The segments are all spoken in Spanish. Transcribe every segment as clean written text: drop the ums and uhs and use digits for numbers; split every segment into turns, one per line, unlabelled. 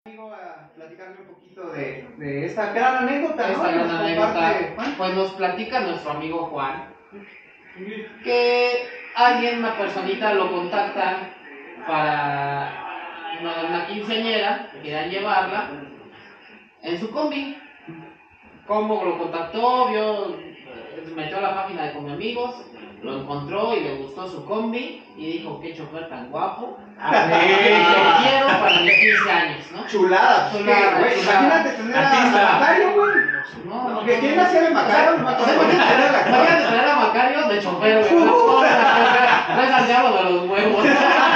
A platicarme un poquito de esta gran anécdota, ¿no?
Esta gran anécdota, pues nos platica nuestro amigo Juan que alguien, una personita lo contacta para una quinceañera, que querían llevarla en su combi. ¿Cómo lo contactó? Metió a la página de Come Amigos, lo encontró y le gustó su combi y dijo: qué chofer tan guapo, lo quiero para mis 15 años, ¿no?
Chulada,
Chulada,
güey.
chulada.
Imagínate tener a Macario, güey.
No,
¿Quién hacía de Macario? No me acuerdo.
Imagínate tener a Macario de chofer, güey. No es al diablo de los huevos.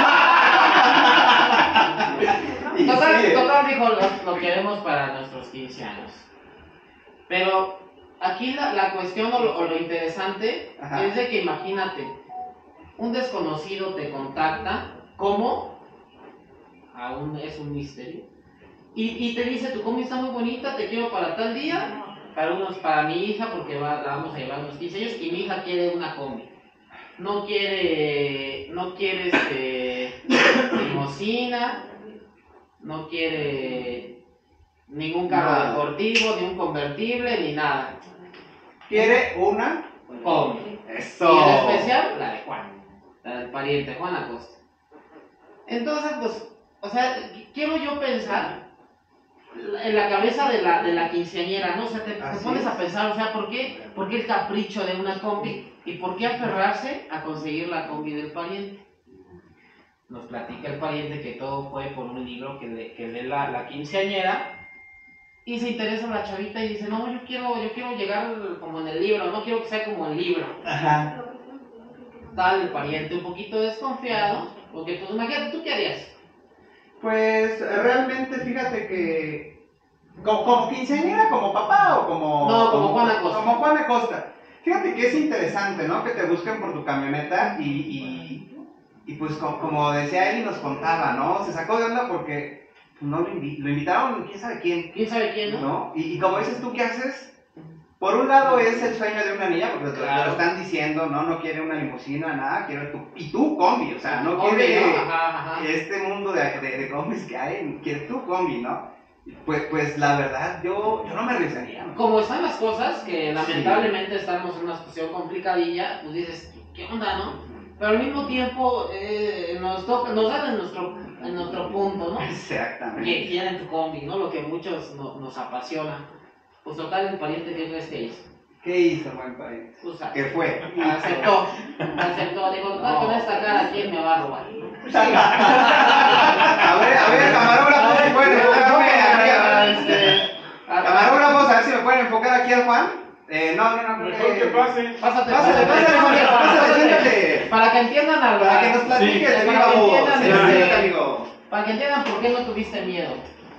Total dijo: lo queremos para nuestros 15 años. Pero aquí la cuestión o lo interesante es de que imagínate, un desconocido te contacta, ¿cómo? Aún es un misterio. Y te dice: tu combi está muy bonita, te quiero para tal día, para mi hija, porque la vamos a llevar a unos 15 años, y mi hija quiere una combi. No quiere limosina, no quiere ningún carro deportivo, ni un convertible, ni nada.
Quiere una
combi.
Eso.
Y en especial la de Juan, la del pariente Juan Acosta. Entonces, pues, o sea, quiero yo pensar en la cabeza de la quinceañera, ¿no? O sea, te pones a pensar, o sea, ¿por qué el capricho de una combi? ¿Y por qué aferrarse a conseguir la combi del pariente? Nos platica el pariente que todo fue por un libro que lee la quinceañera, y se interesa la chavita y dice: no, yo quiero llegar como en el libro, no quiero que sea como el libro.
Ajá.
Tal el pariente un poquito desconfiado, porque pues imagínate, ¿tú qué harías?
Pues realmente fíjate que como quinceañera, como papá o como...
No, como Juan Acosta.
Como Juan Acosta. Fíjate que es interesante, ¿no? Que te busquen por tu camioneta y pues como decía él y nos contaba, ¿no? Se sacó de onda porque no lo invitaron, quién sabe quién.
¿Quién sabe quién, no?
Y como dices tú, ¿qué haces? Por un lado es el sueño de una niña, porque te lo están diciendo, ¿no? No quiere una limusina, nada, quiere tu combi, o sea, no quiere este mundo de combis que hay, quiere tu combi, ¿no? Pues la verdad, yo no me arriesgaría, ¿no?
Como están las cosas, que lamentablemente estamos en una situación complicadilla, pues dices: ¿qué onda, no? Pero al mismo tiempo nos dan en nuestro punto, ¿no?
Exactamente.
Que quieren tu combi, ¿no? Lo que muchos nos apasiona. Pues total, el pariente que hizo.
¿Qué hizo, buen país?
Pues,
¿Qué fue?
Aceptó, dijo: total, con esta cara, ¿quién me va a robar? Sí.
A ver, camarógrafos, si pueden enfocarme aquí. Camarógrafos, a ver si me pueden enfocar aquí al Juan. No.
Mejor que pase.
Pásate,
siéntate.
Para que entiendan algo.
Para que nos platiques de viva voz. Siéntate, amigo.
Para que entiendan por qué no tuviste miedo.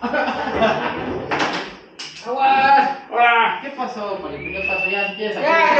¡Aguas! ¿Qué pasó, Poli? ¿Qué pasó? Ya quieres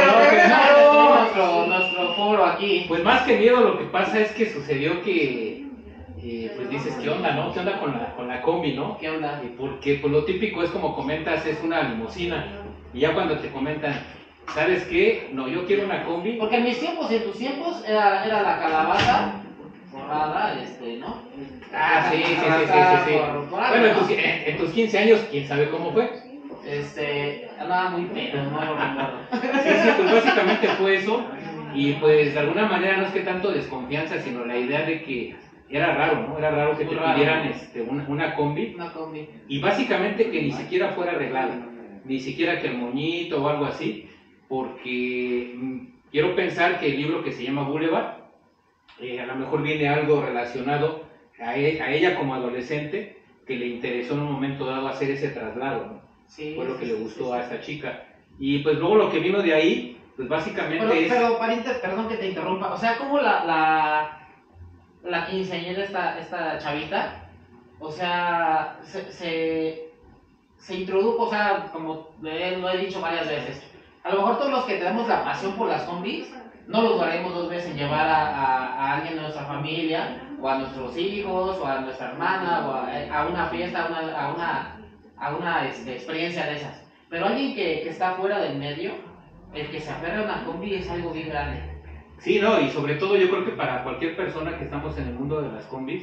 nuestro foro aquí.
Pues más que miedo, lo que pasa es que sucedió que pues dices: ¿qué onda, no? ¿Qué onda con la combi, no?
¿Qué onda?
Porque pues lo típico es, como comentas, es una limusina. Y ya cuando te comentan: ¿sabes qué? No, yo quiero una combi.
Porque en mis tiempos y en tus tiempos era la calabaza forrada, ¿no?
Sí. Bueno, en tus 15 años, ¿quién sabe cómo fue?
Andaba muy pedo, no lo recuerdo.
Sí, pues básicamente fue eso. Y pues de alguna manera no es que tanto desconfianza, sino la idea de que era raro, ¿no? Era raro que te pidieran una combi.
Una combi.
Y básicamente que ni siquiera fuera arreglada, ni siquiera que el moñito o algo así, porque quiero pensar que el libro, que se llama Boulevard, a lo mejor viene algo relacionado a ella como adolescente, que le interesó en un momento dado hacer ese traslado, ¿no?
Sí,
fue lo que le gustó a esta chica. Y pues luego lo que vino de ahí, pues básicamente
pero pariente, perdón que te interrumpa, o sea, como la quinceañera, esta chavita, o sea, se introdujo, o sea, como lo he dicho varias veces, a lo mejor todos los que tenemos la pasión por las combis, no lo dudaremos 2 veces en llevar a alguien de nuestra familia, o a nuestros hijos, o a nuestra hermana, o a una fiesta, a una experiencia de esas. Pero alguien que está fuera del medio, el que se aferra a una combi es algo bien grande.
Sí, no, y sobre todo yo creo que para cualquier persona que estamos en el mundo de las combis,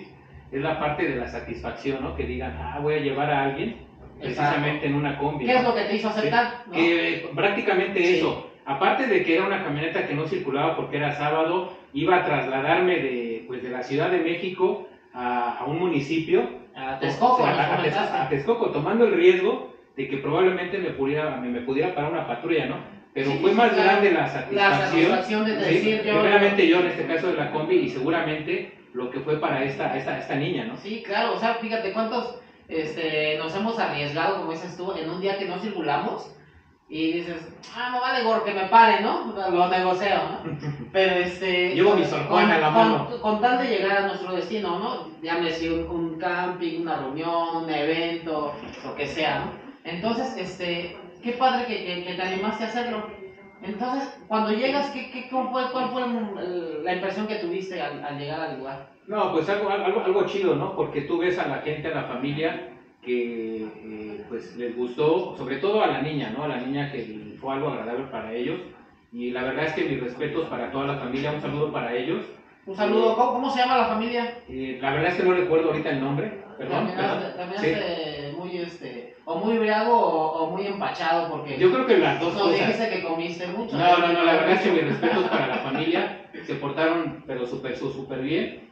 es la parte de la satisfacción, ¿no? Que digan, voy a llevar a alguien precisamente en una combi.
¿Qué es lo que te hizo aceptar?
Sí, ¿no? Que prácticamente eso, aparte de que era una camioneta que no circulaba porque era sábado, iba a trasladarme de la Ciudad de México a un municipio,
a Texcoco,
a Texcoco, tomando el riesgo de que probablemente me pudiera parar una patrulla, ¿no? Pero fue más grande la satisfacción
de decir yo...
Primeramente yo, en este caso de la combi, y seguramente lo que fue para esta niña, ¿no?
Sí, claro, o sea, fíjate cuántos nos hemos arriesgado, como dices tú, en un día que no circulamos, y dices, no vale gorro que me pare, ¿no? Lo negocio, ¿no? Pero
llevo mi Sor Juana a la mano.
Con tal de llegar a nuestro destino, ¿no? Llámese un camping, una reunión, un evento, lo que sea, ¿no? Entonces, qué padre que te animaste a hacerlo. Entonces, cuando llegas, ¿cuál fue la impresión que tuviste al llegar al lugar?
No, pues algo chido, ¿no? Porque tú ves a la gente, a la familia, que pues les gustó, sobre todo a la niña, ¿no? A la niña que fue algo agradable para ellos. Y la verdad es que mis respetos para toda la familia, un saludo para ellos.
Un saludo, ¿cómo se llama la familia?
La verdad es que no recuerdo ahorita el nombre, perdón.
También sí. Muy o muy briago o muy empachado, porque
yo creo que las dos
cosas. No dijiste que comiste mucho.
No, la verdad es que mis respetos para la familia, se portaron pero súper bien,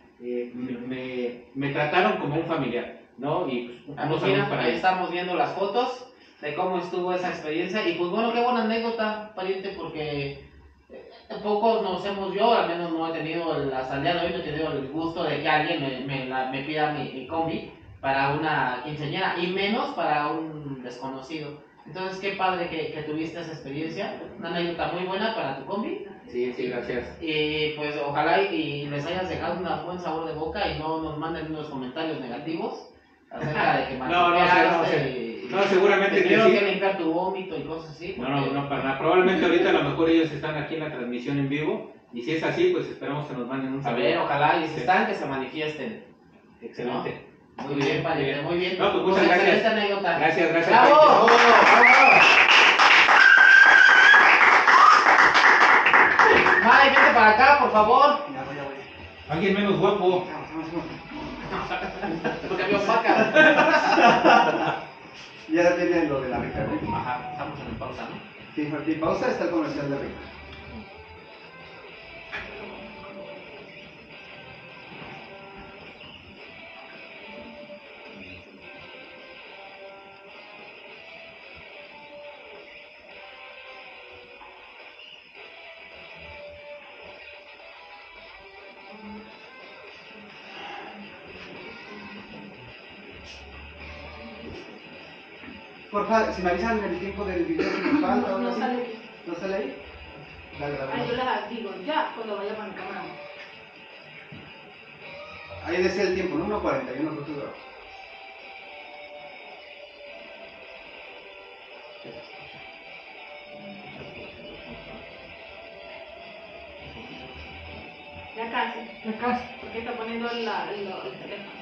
me trataron como un familiar, ¿no? Y
pues, mira, para ahí estamos viendo las fotos de cómo estuvo esa experiencia, y pues bueno, qué buena anécdota, pariente, porque pocos nos yo al menos no he tenido, hasta el día de hoy no he tenido el gusto de que alguien me pida mi combi para una quinceañera, y menos para un desconocido. Entonces, qué padre que tuviste esa experiencia, una anécdota muy buena para tu combi.
Sí, gracias.
Y pues ojalá y les hayas dejado un buen sabor de boca y no nos manden unos comentarios negativos acerca de que
no, seguramente
que sí. Que limpiar tu vómito y cosas así.
Porque... No, para nada. Probablemente ahorita a lo mejor ellos están aquí en la transmisión en vivo, y si es así, pues esperamos que nos manden un saludo.
A ver, ojalá, y si están, que se manifiesten.
Excelente.
¿No? Muy bien, padre, muy bien.
No, pues muchas gracias.
Anécdota.
Gracias.
¡Bravo! Mike, vente para acá, por favor.
Ya voy.
Alguien menos guapo.
Porque vio vaca.
Ya viene lo de la rica.
Ajá, estamos en pausa, ¿no?
Sí, en pausa está el comercial de rica. Porfa, si me avisan el tiempo del video que nos falta.
No sale.
¿No sale ahí? Dale.
Yo les digo ya cuando vaya para mi cámara.
Ahí decía el tiempo, ¿no? 1:41 minutos.
Ya casi. Porque está poniendo el teléfono.